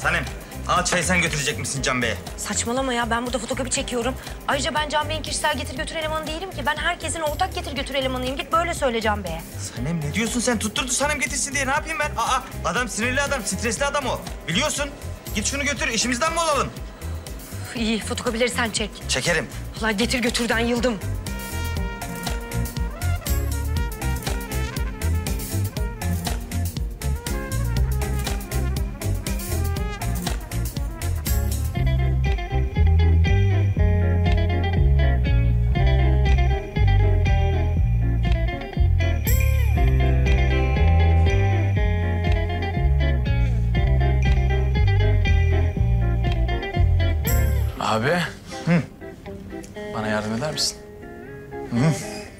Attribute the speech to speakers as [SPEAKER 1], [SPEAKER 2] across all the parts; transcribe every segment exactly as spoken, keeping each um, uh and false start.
[SPEAKER 1] Sanem, al çayı sen götürecek misin Can Bey'e?
[SPEAKER 2] Saçmalama ya, ben burada fotokopi çekiyorum. Ayrıca ben Can Bey'in kişisel getir götür elemanı değilim ki. Ben herkesin ortak getir götür elemanıyım. Git böyle söyle Can Bey'e.
[SPEAKER 1] Sanem ne diyorsun sen? Tutturdu Sanem getirsin diye. Ne yapayım ben? Aa, adam sinirli adam, stresli adam o. Biliyorsun. Git şunu götür, işimizden mi olalım?
[SPEAKER 2] Üf, iyi, fotokopileri sen çek.
[SPEAKER 1] Çekerim.
[SPEAKER 2] Vallahi getir götürden yıldım.
[SPEAKER 3] Abi. Hı. Bana yardım eder misin? Hı.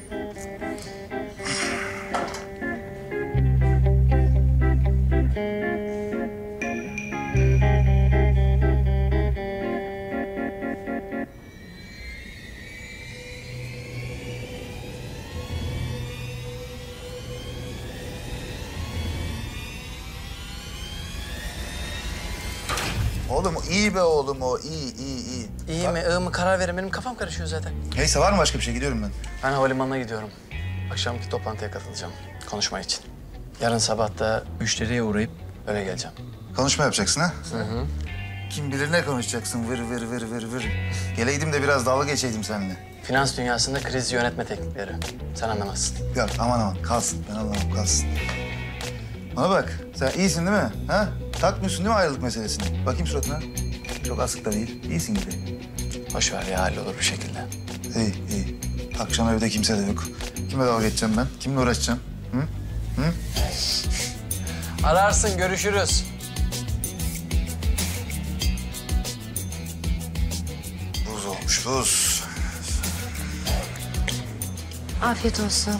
[SPEAKER 4] Oğlum iyi be oğlum o, iyi, iyi, iyi.
[SPEAKER 3] İyi mi, iyi mi karar verin. Benim kafam karışıyor zaten.
[SPEAKER 4] Neyse var mı başka bir şey? Gidiyorum ben.
[SPEAKER 3] Ben havalimanına gidiyorum. Akşamki toplantıya katılacağım. Konuşma için. Yarın sabah da müşteriye uğrayıp öyle geleceğim.
[SPEAKER 4] Konuşma yapacaksın ha?
[SPEAKER 3] Hı hı.
[SPEAKER 4] Kim bilir ne konuşacaksın, vır vır vır vır vır. Geleydim de biraz dalga geçeydim seninle.
[SPEAKER 3] Finans dünyasında kriz yönetme teknikleri. Sen anlamazsın.
[SPEAKER 4] Yok aman aman kalsın, ben anlamam kalsın. Bana bak, sen iyisin değil mi? Ha? Takmıyorsun değil mi ayrılık meselesini? Bakayım suratına. Çok asık da değil, iyisin gibi.
[SPEAKER 3] Boş ver ya, hallolur bir şekilde.
[SPEAKER 4] İyi, iyi. Akşam evde kimse de yok. Kime dalga geçeceğim ben? Kimle uğraşacağım? Hı? Hı?
[SPEAKER 3] Ararsın, görüşürüz.
[SPEAKER 4] Buz olmuş, buz.
[SPEAKER 2] Afiyet olsun.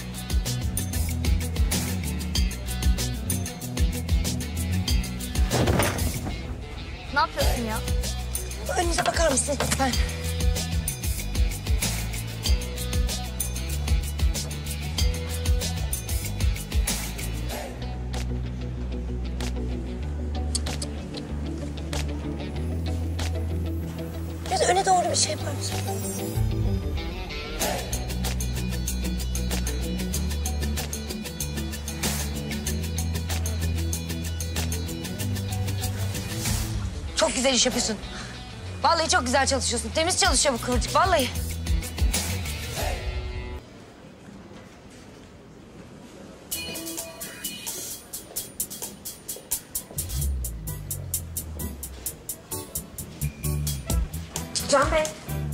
[SPEAKER 5] Ne yapıyorsun ya?
[SPEAKER 2] Önünüze bakar mısınız lütfen? Biraz öne doğru bir şey yapar mısın? Çok güzel iş yapıyorsun. Vallahi çok güzel çalışıyorsun. Temiz çalışıyor bu kıvırcık, vallahi. Can Bey.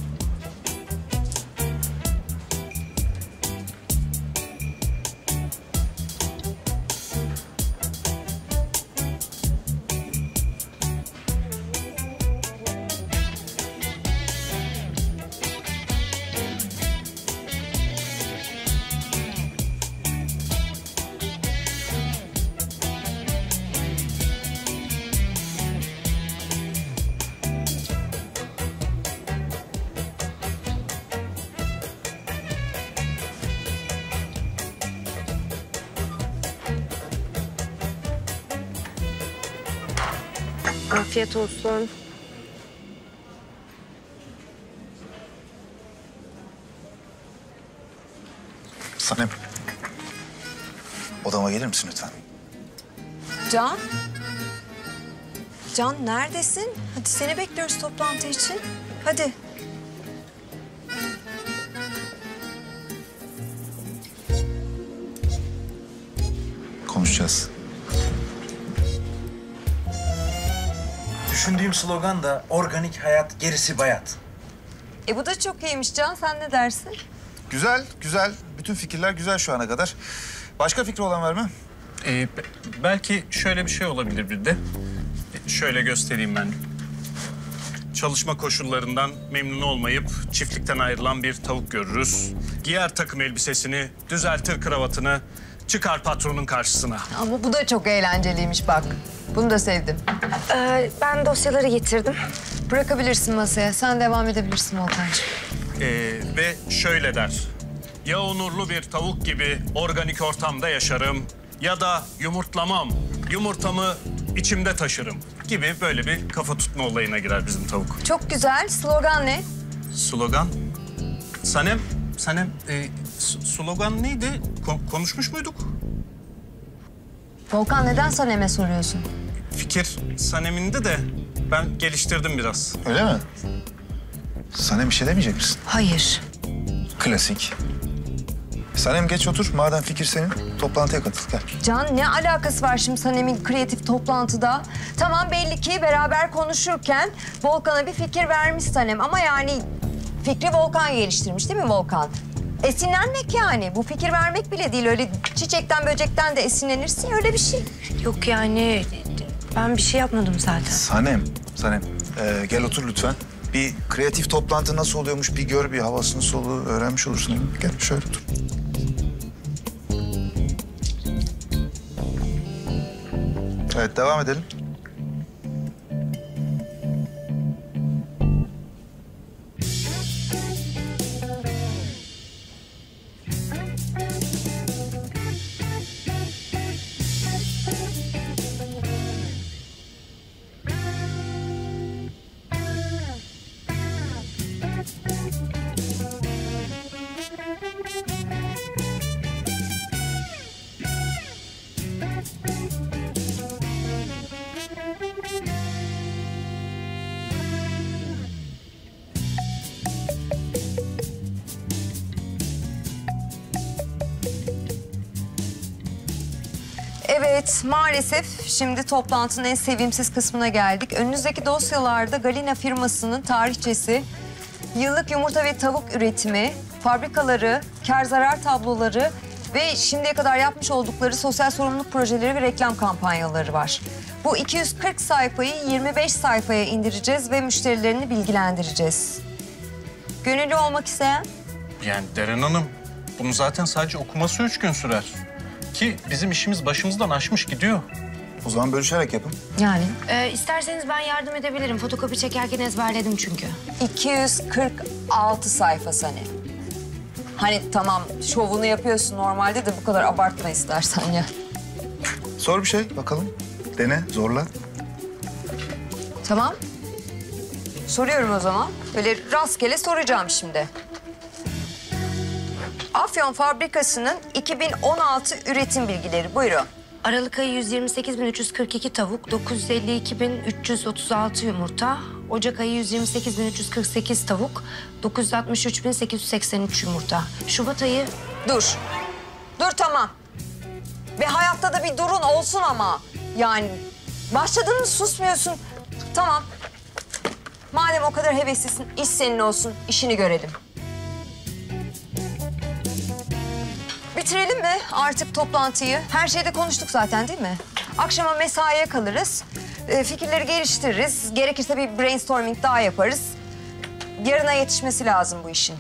[SPEAKER 2] Afiyet olsun.
[SPEAKER 4] Sanem. Odama gelir misin lütfen?
[SPEAKER 6] Can? Can neredesin? Hadi seni bekliyoruz toplantı için. Hadi.
[SPEAKER 4] Konuşacağız.
[SPEAKER 7] Düşündüğüm slogan da organik hayat, gerisi bayat.
[SPEAKER 6] E bu da çok iyiymiş Can. Sen ne dersin?
[SPEAKER 4] Güzel, güzel. Bütün fikirler güzel şu ana kadar. Başka fikri olan var mı?
[SPEAKER 8] Ee, belki şöyle bir şey olabilir bir de. Şöyle göstereyim ben. Çalışma koşullarından memnun olmayıp çiftlikten ayrılan bir tavuk görürüz. Giyer takım elbisesini, düzeltir kravatını, çıkar patronun karşısına.
[SPEAKER 6] Ama bu da çok eğlenceliymiş bak. Bunu da sevdim.
[SPEAKER 2] Ee, ben dosyaları getirdim.
[SPEAKER 6] Bırakabilirsin masaya. Sen devam edebilirsin Volkan'cığım.
[SPEAKER 8] Ee, ve şöyle der. Ya onurlu bir tavuk gibi organik ortamda yaşarım ya da yumurtlamam. Yumurtamı içimde taşırım gibi böyle bir kafa tutma olayına girer bizim tavuk.
[SPEAKER 6] Çok güzel. Slogan ne?
[SPEAKER 8] Slogan. Sanem, Sanem e, s- slogan neydi? Ko- konuşmuş muyduk?
[SPEAKER 6] Volkan neden Sanem'e soruyorsun?
[SPEAKER 8] Fikir Sanem'inde de ben geliştirdim biraz.
[SPEAKER 4] Öyle mi? Sanem bir şey demeyecek misin?
[SPEAKER 2] Hayır.
[SPEAKER 4] Klasik. Sanem geç otur. Madem fikir senin, toplantıya katıl. Gel.
[SPEAKER 6] Can ne alakası var şimdi Sanem'in kreatif toplantıda? Tamam belli ki beraber konuşurken Volkan'a bir fikir vermiş Sanem ama yani fikri Volkan geliştirmiş değil mi Volkan? Esinlenmek yani. Bu fikir vermek bile değil. Öyle çiçekten böcekten de esinlenirsin öyle bir şey.
[SPEAKER 2] Yok yani ben bir şey yapmadım zaten.
[SPEAKER 4] Sanem, Sanem. Ee, gel otur lütfen. Bir kreatif toplantı nasıl oluyormuş bir gör, bir havasını soluğu öğrenmiş olursun. Gel şöyle otur. Evet, devam edelim.
[SPEAKER 6] Evet, maalesef şimdi toplantının en sevimsiz kısmına geldik. Önünüzdeki dosyalarda Galina firmasının tarihçesi, yıllık yumurta ve tavuk üretimi, fabrikaları, kar zarar tabloları ve şimdiye kadar yapmış oldukları sosyal sorumluluk projeleri ve reklam kampanyaları var. Bu iki yüz kırk sayfayı yirmi beş sayfaya indireceğiz ve müşterilerini bilgilendireceğiz. Gönüllü olmak isteyen?
[SPEAKER 8] Yani Deren Hanım, bunu zaten sadece okuması üç gün sürer. Ki bizim işimiz başımızdan aşmış gidiyor.
[SPEAKER 4] O zaman bölüşerek yapın.
[SPEAKER 6] Yani?
[SPEAKER 2] Ee, isterseniz ben yardım edebilirim. Fotokopi çekerken ezberledim çünkü.
[SPEAKER 6] iki yüz kırk altı sayfa Sanem. Hani tamam şovunu yapıyorsun normalde de bu kadar abartma istersen ya.
[SPEAKER 4] Sor bir şey bakalım. Dene, zorla.
[SPEAKER 6] Tamam. Soruyorum o zaman. Böyle rastgele soracağım şimdi. Afyon fabrikasının iki bin on altı üretim bilgileri. Buyurun.
[SPEAKER 2] Aralık ayı yüz yirmi sekiz bin üç yüz kırk iki tavuk, dokuz yüz elli iki bin üç yüz otuz altı yumurta. Ocak ayı yüz yirmi sekiz bin üç yüz kırk sekiz tavuk, dokuz yüz altmış üç bin sekiz yüz seksen üç yumurta. Şubat ayı...
[SPEAKER 6] Dur. Dur tamam. Ve hayatta da bir durun olsun ama. Yani başladın mı susmuyorsun. Tamam. Madem o kadar heveslisin, iş senin olsun, işini görelim. Bitirelim mi artık toplantıyı? Her şeyde konuştuk zaten değil mi? Akşama mesaiye kalırız. Ee, fikirleri geliştiririz. Gerekirse bir brainstorming daha yaparız. Yarına yetişmesi lazım bu işin.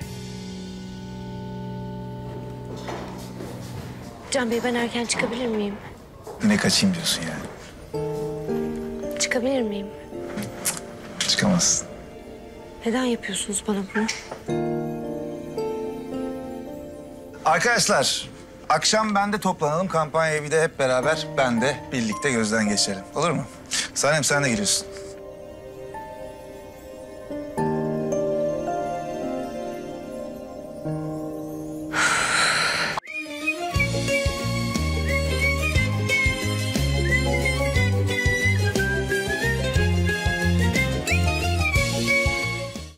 [SPEAKER 2] Can Bey ben erken çıkabilir miyim?
[SPEAKER 4] Ne kaçayım diyorsun yani?
[SPEAKER 2] Çıkabilir miyim?
[SPEAKER 4] Çıkamazsın.
[SPEAKER 2] Neden yapıyorsunuz bana bunu?
[SPEAKER 4] Arkadaşlar, akşam bende toplanalım. Kampanyayı bir de hep beraber bende birlikte gözden geçirelim. Olur mu? Sanem sen de geliyorsun.